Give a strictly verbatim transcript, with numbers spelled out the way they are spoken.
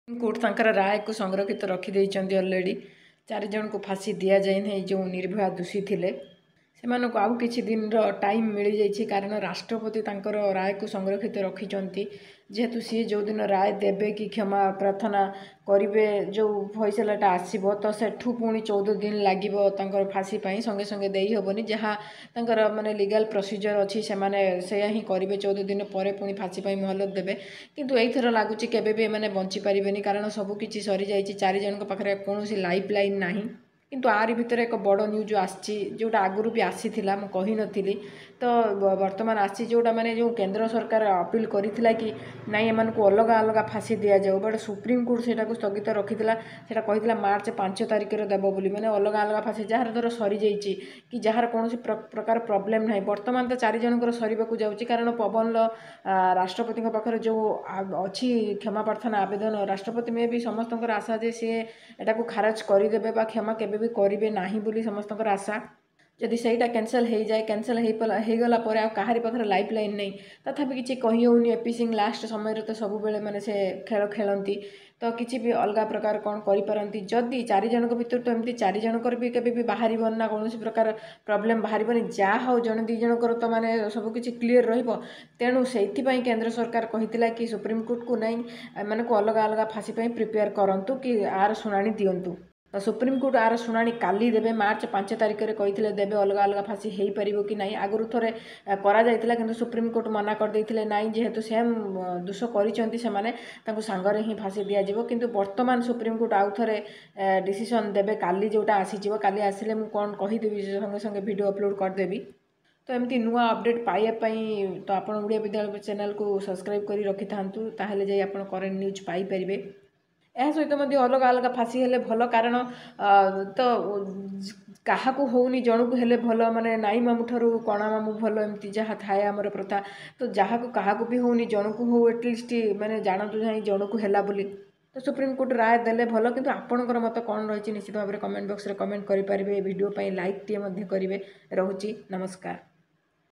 Court तांकर राय को संरक्षित रखिदे अलरेडी चार जन को फांसी दि जाए जो निर्भया दोषी थिले से आउ किछि दिन टाइम मिल जाइए कारण राष्ट्रपति तांकर राय को संरक्षित रखिंट जेहेतु सी जो दिन राय देवे कि क्षमा प्रार्थना करेंगे जो फैसलाटा आसब तो सेठू पुणी चौदह दिन लगे फांसी संगे संगे दे हेबनी जहाँ तांकर माने लीगल प्रोसीजर अच्छी से ही करेंगे चौदह दिन पर पुणी फांसी मोहलत देवे किंतु एथर लगुच के मैंने बंची पारे कारण सबकि सरी जाइए चार जन पाखे कौन लाइफ लाइन ना किंतु आरी भितर एक बड़ न्यूज आसी जोटा आगुरी भी आसी कही नी तो बर्तमान आसी जोटा माने जो केंद्र सरकार अपील करथिला कि नाई एमान को अलग अलग फांसी दि जाऊ बट सुप्रीम कोर्ट से स्थगित रखिथिला सेटा कहिथिला मार्च पाँच तारिख रे देबो बोली माने अलग अलग फांसी जार धर सरी जाइछि कि जार कौन प्रकार प्रॉब्लम नाही बर्तमान तो चार जनकर सरीबाकू जाउछि कारण पवन राष्ट्रपति पाखे जो अच्छी क्षमा प्रार्थना आवेदन राष्ट्रपति में भी समस्त आशा जे सी एटा को खारज करदेवे क्षमा केबे भी करेंगे नाही बोली समस्त आशा जदि सहीटा कैंसल हो जाए कैंसल हो गला पर आ कहारी पाखे लाइफ लाइन नहीं तथापि किसी कही होनी एपी सिंह लास्ट समय तो सब बेले मैंने से खेल खेलती तो किसी भी अलग प्रकार कौन करिपारती जदि चार जन भर तो एमती चार जनकर भी केबे भी बाहर ना कौन प्रकार प्रॉब्लम बाहर जहाँ हो जन दी जनकर तो माने सब किसी क्लीयर रहिबो तेणु से केंद्र सरकार कही कि सुप्रीम कोर्ट को नहीं एम को अलग अलग फांसी प्रिपेयर करंतु कि आर शुणाणी दिंतु तो सुप्रीम कोर्ट आर शुणाणी काली देवे मार्च पाँच तारिख में कही देवे अलग अलग फांसी हो पार कि नहीं आगुरी थे करा सुप्रीम कोर्ट मना करदे ना जेहेतु सेम दोष कर सांगरे ही फांसी दि जाव किंतु वर्तमान सुप्रीम कोर्ट आउ थे डिसीजन देवे काली जोटा आसीज काली आसिले मुझे कौन कहीदेवी संगे संगे वीडियो अपलोड करदेवी तो एमती नुआ अपडेट पाइबापी तो आप ओडिया विद्यालय चैनल को सब्सक्राइब कर रखि था ताहले जाई आपण करेंट न्यूज पाइपर यह सहित अलग अलग फांसी हेले भल कारण तो क्या होनी जन को हेले भल माने नाई मामू ठारू कणा मामू भल एमती जहाँ थाए आमर प्रथा तो जहाँ को क्या भी होनी जन को हो एटलिस्ट माने जानतु जाई जन को हेला बोली तो सुप्रीम कोर्ट राय देले भल किंतु आपणकर मत कौन रही निश्चित भाव में कमेंट बॉक्स रे कमेंट करेंगे वीडियो लाइक टे करेंगे। रहुची नमस्कार।